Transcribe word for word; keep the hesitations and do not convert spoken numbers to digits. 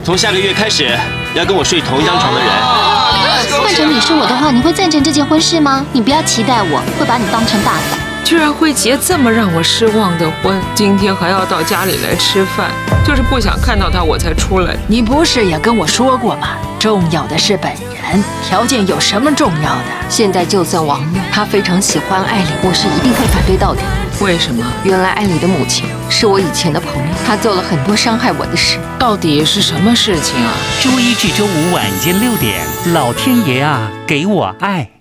从下个月开始要跟我睡同一张床的人。 换成你是我的话，你会赞成这件婚事吗？你不要期待我会把你当成大嫂。 居然会结这么让我失望的婚，今天还要到家里来吃饭，就是不想看到他我才出来。 你不是也跟我说过吗？重要的是本人，条件有什么重要的？ 现在就算王木他非常喜欢艾里，我是一定会反对到底。 为什么？ 原来艾里的母亲是我以前的朋友，她做了很多伤害我的事。 到底是什么事情啊？ 周一至周五晚间六点，老天爷啊，给我爱。